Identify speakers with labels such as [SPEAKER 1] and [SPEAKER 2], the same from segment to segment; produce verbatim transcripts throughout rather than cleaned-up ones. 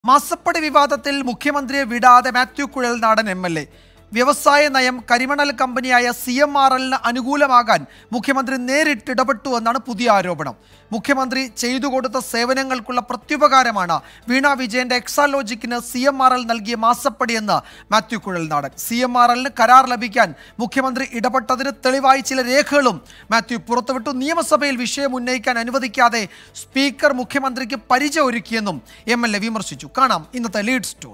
[SPEAKER 1] മാസപ്പടി വിവാദത്തിൽ മുഖ്യമന്ത്രിയെ വിടാതെ Mathew Kuzhalnadan M L A വ്യവസായ നയം കരിമണൽ കമ്പനിയായ സി എം ആർ എല്ലിന് അനുകൂലമാകാൻ മുഖ്യമന്ത്രി നേരിട്ട് ഇടപെട്ടു എന്നാണ് പുതിയ ആരോപണം. മുഖ്യമന്ത്രി ചെയ്തു കൊടുത്ത സേവനങ്ങൾക്കുള്ള പ്രത്യുപകാരമാണ് വീണ വിജയന്റെ എക്സാലോജിക്കിന് സി എം ആർ എൽ നൽകിയ മാസപ്പടിയെന്ന് Mathew Kuzhalnadan. C M R എല്ലിന് കരാർ ലഭിക്കാൻ മുഖ്യമന്ത്രി ഇടപെട്ടതിന് തെളിവായി ചില രേഖകളും മാത്യു പുറത്തുവിട്ടു. നിയമസഭയിൽ വിഷയം ഉന്നയിക്കാൻ അനുവദിക്കാതെ സ്പീക്കർ മുഖ്യമന്ത്രിക്ക് പരിചയം ഒരുക്കിയെന്നും എം എൽ എ വിമർശിച്ചു. കാണാം ഇന്നത്തെ ലീഡ് സ്റ്റോറി.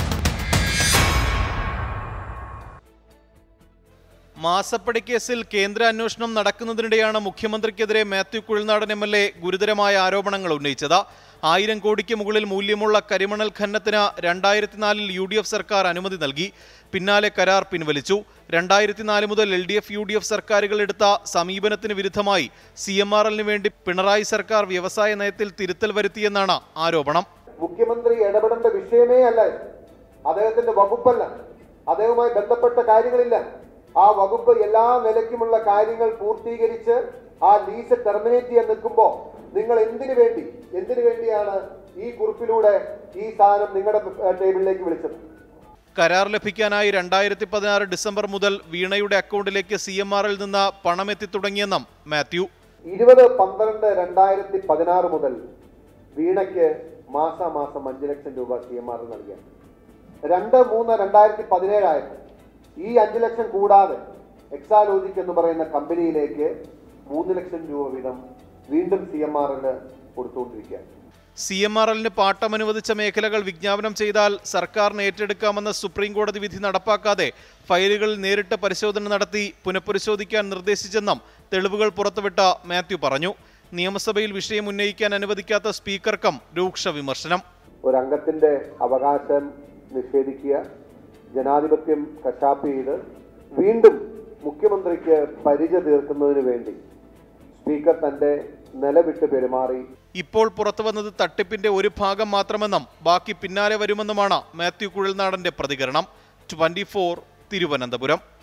[SPEAKER 2] മാസപ്പടി കേസിൽ കേന്ദ്ര അന്വേഷണം നടക്കുന്നതിനിടെയാണ് മുഖ്യമന്ത്രിക്കെതിരെ Mathew Kuzhalnadan M L A ഗുരുതരമായ ആരോപണങ്ങൾ ഉന്നയിച്ചത്. ആയിരം കോടിക്ക് മുകളിൽ മൂല്യമുള്ള കരിമണൽ ഖനനത്തിന് രണ്ടായിരത്തി നാലിൽ യു ഡി എഫ് സർക്കാർ അനുമതി നൽകി. പിന്നാലെ കരാർ പിൻവലിച്ചു. രണ്ടായിരത്തി നാല് മുതൽ L D F U D F സർക്കാരുകൾ എടുത്ത സമീപനത്തിന് വിരുദ്ധമായി സി എം ആർ എല്ലിന് വേണ്ടി പിണറായി സർക്കാർ വ്യവസായ നയത്തിൽ തിരുത്തൽ വരുത്തിയെന്നാണ് ആരോപണം.
[SPEAKER 3] മുഖ്യമന്ത്രി ഇടപെടേണ്ട വിഷയമേ അല്ല, അദ്ദേഹത്തിന്റെ വകുപ്പല്ല, അദ്ദേഹവുമായി ബന്ധപ്പെട്ട കാര്യങ്ങളില്ല. ആ വകുപ്പ് എല്ലാ നിലയ്ക്കുമുള്ള കാര്യങ്ങൾ പൂർത്തീകരിച്ച് ആ ലീസ് ടെർമിനേറ്റ് ചെയ്യാൻ നിൽക്കുമ്പോൾ നിങ്ങൾ എന്തിനു വേണ്ടി എന്തിനു വേണ്ടിയാണ് ഈ കുറിപ്പിലൂടെ ഈ സാധനം നിങ്ങളുടെ ടേബിളിലേക്ക് വിളിച്ചത്?
[SPEAKER 2] കരാർ ലഭിക്കാനായി രണ്ടായിരത്തി പതിനാറ് ഡിസംബർ മുതൽ വീണയുടെ അക്കൗണ്ടിലേക്ക് സി എം ആർ എൽ നിന്ന് പണം എത്തി തുടങ്ങിയെന്നും മാത്യു.
[SPEAKER 3] ഇരുപത് പന്ത്രണ്ട് രണ്ടായിരത്തി പതിനാറ് മുതൽ വീണയ്ക്ക് മാസാമാസം അഞ്ചു ലക്ഷം രൂപ സി എം ആർ എൽ നൽകിയ രണ്ട് മൂന്ന് രണ്ടായിരത്തി പതിനേഴായിരുന്നു. ഈ അഞ്ചു ലക്ഷം കൂടാതെ എക്സാലോജിക് എന്ന് പറയുന്ന കമ്പനിയിലേക്ക് മൂന്ന് ലക്ഷം രൂപ വീതം വീണ്ടും സി എം ആർ എല്ലിന് കൊടുത്തുകൊണ്ടിരിക്കുക.
[SPEAKER 2] സി എം ആർ എല്ലിന് പാട്ടം അനുവദിച്ച മേഖലകൾ വിജ്ഞാപനം ചെയ്താൽ സർക്കാരിന് ഏറ്റെടുക്കാമെന്ന സുപ്രീം കോടതി വിധി നടപ്പാക്കാതെ ഫയലുകളിൽ നേരിട്ട് പരിശോധന നടത്തി പുനഃപരിശോധിക്കാൻ നിർദ്ദേശിച്ചെന്നും തെളിവുകൾ പുറത്തുവിട്ട മാത്യു പറഞ്ഞു. നിയമസഭയിൽ വിഷയം ഉന്നയിക്കാൻ അനുവദിക്കാത്ത സ്പീക്കർക്കും രൂക്ഷ വിമർശനം.
[SPEAKER 3] ഒരംഗത്തിന്റെ അവകാശം നിഷേധിക്കുക, ജനാധിപത്യം കശാപ്പ് ചെയ്ത് വീണ്ടും മുഖ്യമന്ത്രിക്ക് പരിചയ തീർക്കുന്നതിന് വേണ്ടി സ്പീക്കർ തന്റെ നിലവിട്ട് പെരുമാറി.
[SPEAKER 2] ഇപ്പോൾ പുറത്തു വന്നത് തട്ടിപ്പിന്റെ ഒരു ഭാഗം മാത്രമെന്നും ബാക്കി പിന്നാലെ വരുമെന്നുമാണ് മാത്യു കുഴൽനാടന്റെ പ്രതികരണം. Twenty four Thiruvananthapuram.